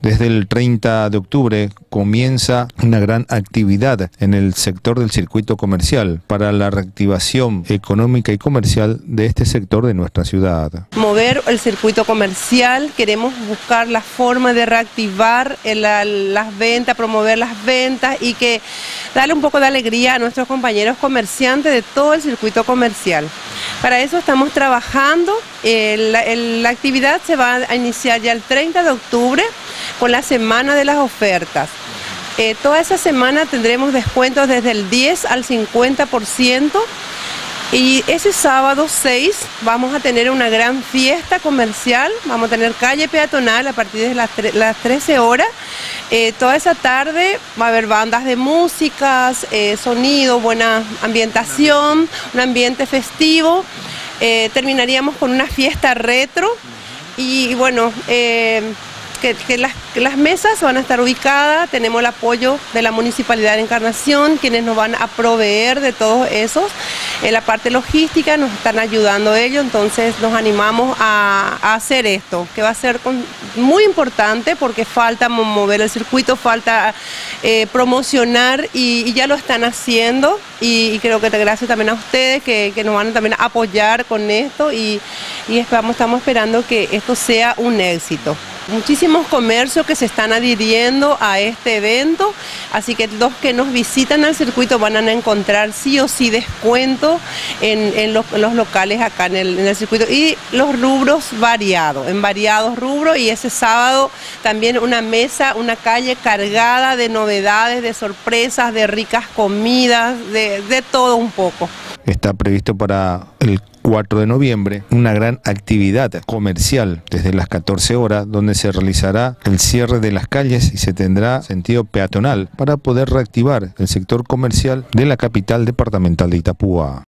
Desde el 30 de octubre comienza una gran actividad en el sector del circuito comercial para la reactivación económica y comercial de este sector de nuestra ciudad. Mover el circuito comercial, queremos buscar la forma de reactivar las ventas, promover las ventas y que darle un poco de alegría a nuestros compañeros comerciantes de todo el circuito comercial. Para eso estamos trabajando, la actividad se va a iniciar ya el 30 de octubre con la semana de las ofertas. Toda esa semana tendremos descuentos desde el 10 al 50%. Y ese sábado 6 vamos a tener una gran fiesta comercial, vamos a tener calle peatonal a partir de las 13 horas. Toda esa tarde va a haber bandas de músicas, sonido, buena ambientación, un ambiente festivo. Terminaríamos con una fiesta retro y bueno, que las mesas van a estar ubicadas, tenemos el apoyo de la Municipalidad de Encarnación, quienes nos van a proveer de todos esos. En la parte logística nos están ayudando ellos, entonces nos animamos a hacer esto, que va a ser muy importante porque falta mover el circuito, falta promocionar y ya lo están haciendo y creo que gracias también a ustedes que nos van a también apoyar con esto y estamos esperando que esto sea un éxito. Muchísimos comercios que se están adhiriendo a este evento, así que los que nos visitan al circuito van a encontrar sí o sí descuento en los locales acá en el circuito y los rubros variados, en variados rubros, y ese sábado también una mesa, una calle cargada de novedades, de sorpresas, de ricas comidas, de todo un poco. Está previsto para el 4 de noviembre una gran actividad comercial desde las 14 horas donde se realizará el cierre de las calles y se tendrá sentido peatonal para poder reactivar el sector comercial de la capital departamental de Itapúa.